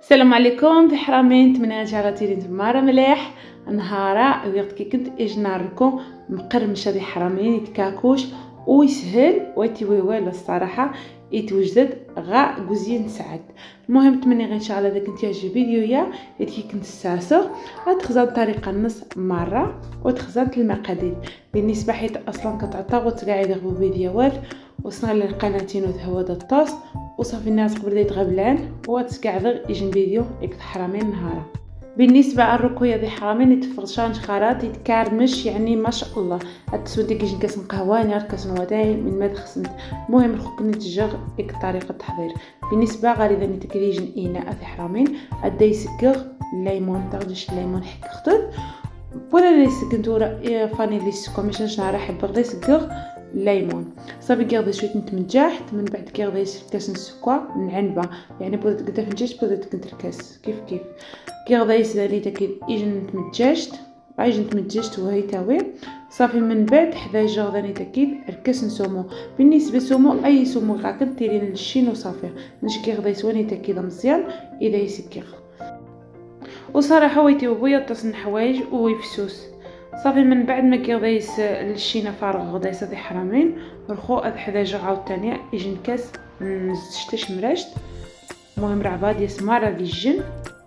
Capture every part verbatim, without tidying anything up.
السلام عليكم في حرامين. نتمنى ان شاء الله تيرين تمارا مليح نهارا وقت كي كنت اجي نعرفكم مقرمشه دي حرامين يتكاكوش ويسهل ويتي والو الصراحه يتوجد غا كوزين سعد. المهم نتمنى ان شاء الله اذا كنت يعجب فيديويا كي كنت ساسو غتخزن طريقه النص مره وتخزن المقادير بالنسبه حيت اصلا كتعطى وتقاعد يغبو فيديوهات وصلنا للقناتين وتهود الطاس وصافي الناس قبل يتغبلان وتقعد يجي فيديو يك حرامين نهارا. بالنسبه للركويه دي حرامين يتفرشان شخارات يتكارمش يعني ما شاء الله. التسود ديك يجي كاس قهواني كاس نواداي من ما خصنت. المهم الخوك نتجر يك طريقه التحضير. بالنسبه غالبا نتكريجن اناء في حرامين ادا يسكر الليمون تاخدش الليمون حك خطط ولا ليس كنتورا فاني ليسكو ماشي نهار حب غدا يسكر الليمون صافي كيغدي شويه نتمجاح من بعد كيغدي كاس السكر من عنبه يعني بغيت قدا فنجاج بغيت كنت الكاس كيف كيف كيغدي يسالي تاكي يجي نتمجاجت بايجي نتمجاجت وهي تاوي صافي من بعد حدا جارداني تاكيد الكاس نسومو بالنسبه سومو اي سومو غاكن تيرين للشين وصافي نش كيغدي يسواني تاكيد مزيان اذا يسكر وصراحه ويتي وبويا تصن حوايج ويفسوس صافي من بعد ما كيغدايس الشينا فارغ غدا يصدي حرامين رخو هاد حداجه عاوتاني يجي نكاس نزشتش مراشت المهم رعبه ديال سماره ديال الجن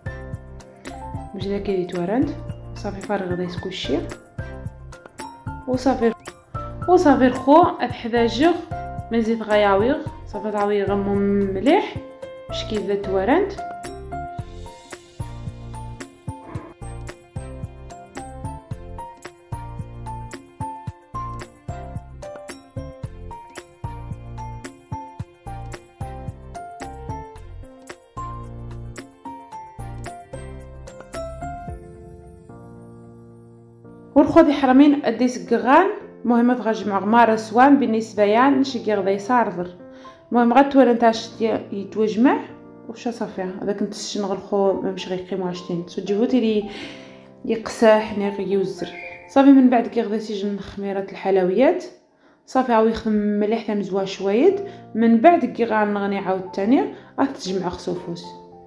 وجدا كيدي توارند صافي فارغ غدا كلشي وصافي وصافي رخو هاد حداجه مزيد غياويغ صافي تعويغ مليح باش كيبدا توارند والخوذي حرامين اديس كغان المهم تغجم غماره سوان بالنسبه يعني نشي كيغدا يصارفر المهم غتوالى نتاش يتوجمع وش صافي هذا كنت الشنغ الخو مش غيقيمو عشتين تجيبوتي لي يقساح ني يوزر صافي من بعد كيغدا سيجن خميره الحلويات صافي عاود يخدم مليح تاع مزوا شويد من بعد كي غنغني عاود ثاني غتجمع خصوفوس.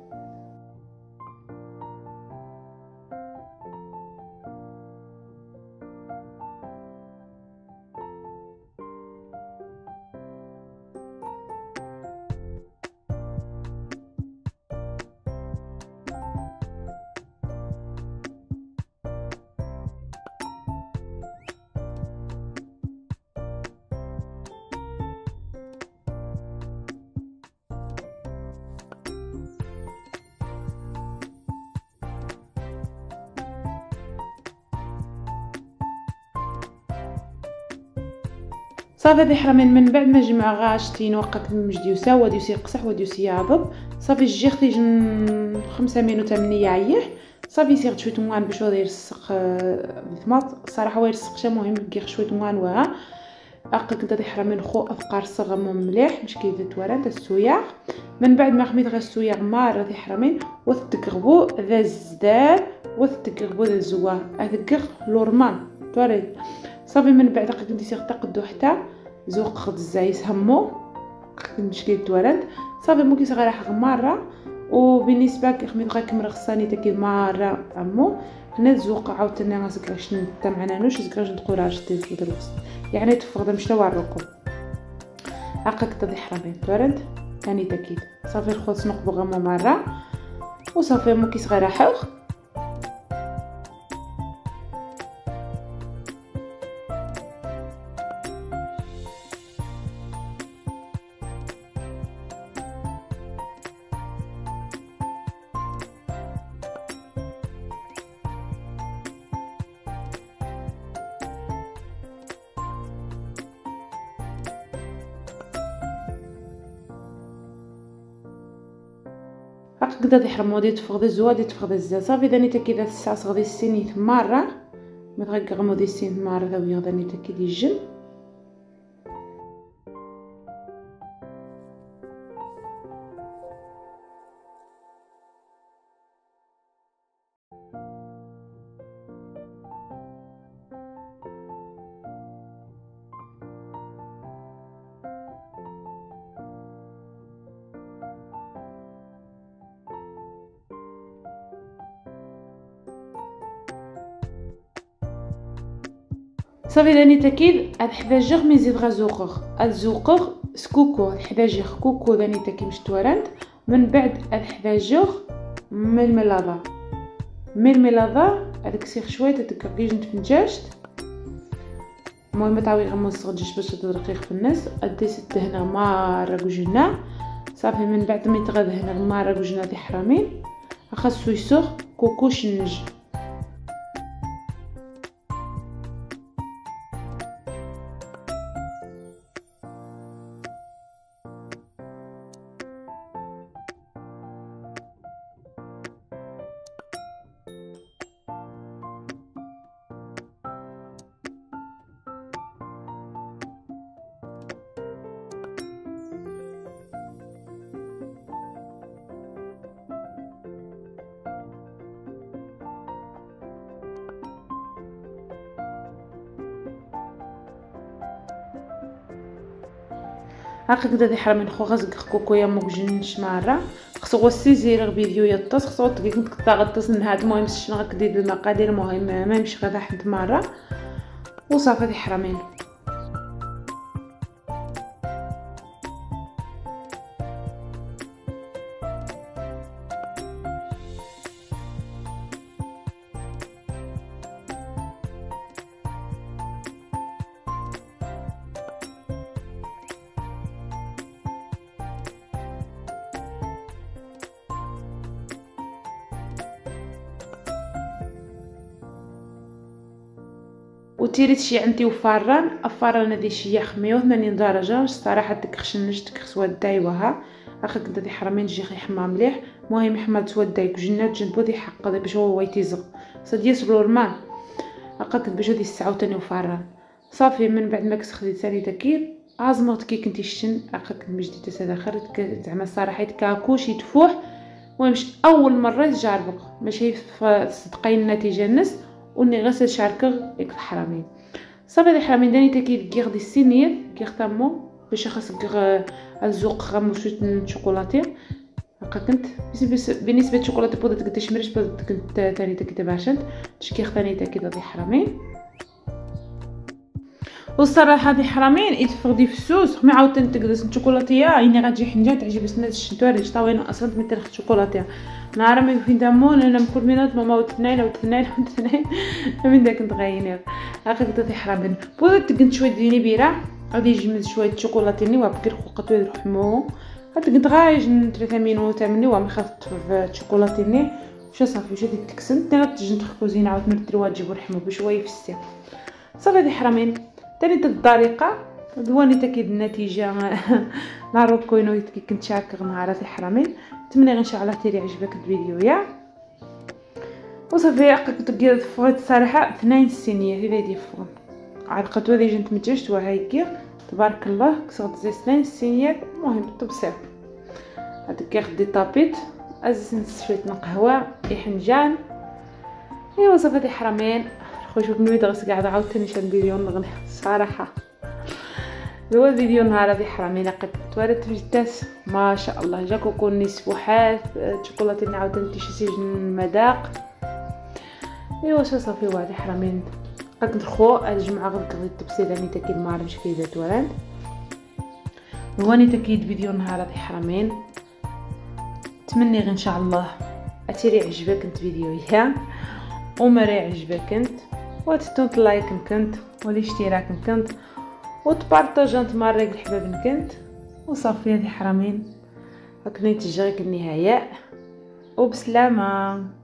صافي دي حرامين من بعد ما جمع غاشتين وقت مجديوسا وديوسي يقصح وديوسي يعضب صافي الجيخ تيجن خمسة مينوت ثمانية يعيح صافي يصير شويه موان باش هو يرسق الطماط الصراحه هو يرسق مهم كيغ شويه موان وها اقل كنت دي حرامين خو افقار صغم مليح باش كيزيد توارد السويع من بعد ما خميت غير السويع مار دي حرامين وتقربو ذا الزدار وتقربو ذا الزوار اذكر لورمان توارد صافي من بعد كنت يصير تقدو حتى زوق خد الزايس همو مشكل توارد صافي ممكن صغيره حق مره وبالنسبه كخميت غير كمر خصاني تاكي مره امو هنا زوق عاوتاني غاسك شنو تاع معنا نوش زكراج نقوراج ديال الوسط يعني تفقد مش نوريكم هكاك تضي حرامين توارد ثاني تاكيد صافي الخوص نقبو غمو مره وصافي ممكن صغيره حق هكا دي حرمو دي تفقد الزوا دي تفقد الزا صافي داني تاكي ذا الساعه غادي السيني ثماره ما تغقغمو دي السين ثماره ذا غادي تاكي دي الجن صافي راني تاكيد هاد حداجغ مي نزيد غا زوقغ هاد زوقغ سكوكو هاد حداجغ كوكو راني تاكي مشتورانت من بعد هاد حداجغ ململاضه ململاضه هذاك سيخ شويه تدكركيج نتفنجاشت المهم تعاوي غمس غديش باش تدرقيق في الناس اديت الدهنه مع الرجوجنا صافي من بعد ما يتغدهنا مع الرجوجنا دي حرامين خاصو يسوق كوكو شنج هاكا كدا دي حرامين خو غزق كوكويا موجنش مره خصو غوسي زير فيديو يطس خصو تقيك نتقطع غطس نهاد المهم شنو غكدير بالمقادير المهم ما يمشي غدا حد مره وصافي دي حرامين وتيريت شي عندي وفاران افاران هذه شي مية وثمانين درجه الصراحه تكخشنج تكخسوا دايوها اخا كدا دي حرامين جي يحمى مليح المهم يحمى تسوا دايك جنات جنبو دي حق باش هو يتيزغ صديا سلورمان اخا كدا باش دي الساعه تاني وفاران صافي من بعد ما كسخديت ثاني تاكير عازموت كي كنتي شن اخا كنت مجدي تسداخر زعما الصراحه يتكاكوش يتفوح المهم اول مره يجربك ماشي صدقين النتيجه الناس وني غسل شاركغ يك حرامين صافي دي حرامين داني تاكيد كيغ دي السينير كيغ تامو باش خاصك الزوق غموشت شوكولاتي هكا كنت بالنسبه للشوكولاته بودت كنت شمرش بودت كنت ثاني تاكيد باشنت تشكيغ ثاني تاكيد دي حرامين والصراحه دي حرامين يتفردي في السوس ما عاود تنتقدس الشوكولاتيه يعني غتجي حنجه تعجب الناس الشنتواري طاوينه اصلا مثل الشوكولاتيه نهار ما فين دامون انا كل مينوت ماما وتنين وتنين وتنين من داك نتغينير هاكا كدا حرامين بودت كنت شويه ديني بيرة غادي يجمد شويه شوكولاتيني وابكر خوقتو يروح مو هاد كنت غايج ثلاثة مينوت مني وما خفت في الشوكولاتيني واش صافي واش هذيك تكسنت انا تجي ندخل كوزينه عاود نرتروا تجيبو رحمو بشويه في السي صافي دي حرامين تاني تك الطريقه دواني تاكيد النتيجه نهار كوينو كي كنت شاكر مع راسي حرامين نتمنى ان شاء الله تيري عجبك الفيديو يا وصافي كنت ديال فوت الصراحه اثنين السينيه في فيديو فون عرقت ودي جنت متجشت وهايكي تبارك الله كسرت زي اثنين السينيات المهم طبسير هذاك كيخدي طابيت ازز شويه قهوه يحنجان ايوا صافي دي حرامين خويا شوف نويت غير قاعده عاوتاني شاد فيديو نغني الصراحه هو الفيديو نهار هذه حرامين قد توارت في الداس ما شاء الله جا كوكو نسفوحات شوكولاتي عاوتاني تشي المذاق ايوا صافي وهذه حرامين قد ندخو الجمعه غير قضيت التبسيل راني تاكيد ما عرفتش كي دات وران هواني تاكيد فيديو نهار هذه حرامين نتمنى غير ان شاء الله اتيري عجبك انت فيديو يا وما راه عجبك انت وتتونت لايك كنت والاشتراك كنت وتبارطاج انت مع الراجل حباب كنت وصافي هذه حرامين هكا نتجي غير النهايه وبسلامه.